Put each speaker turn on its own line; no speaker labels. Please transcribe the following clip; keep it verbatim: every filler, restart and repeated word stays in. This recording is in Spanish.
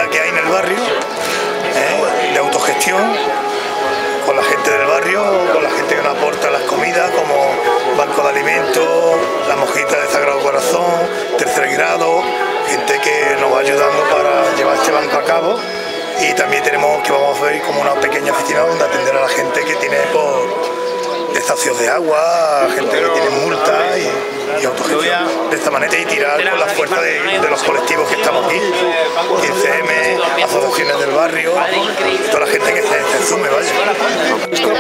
que hay en el barrio, ¿eh? De autogestión, con la gente del barrio, con la gente que nos aporta las comidas, como Banco de Alimentos, la Monjita de Sagrado Corazón, Tercer Grado, gente que nos va ayudando para llevar este banco a cabo. Y también tenemos que vamos a ver como una pequeña oficina donde atender a la gente que tiene por desahucios de agua, gente que tiene multas y, y autogestión de esta manera, y tirar con la fuerza de, de los colectivos que estamos aquí, I C M, asociaciones del barrio, toda la gente que se, se sume, vaya.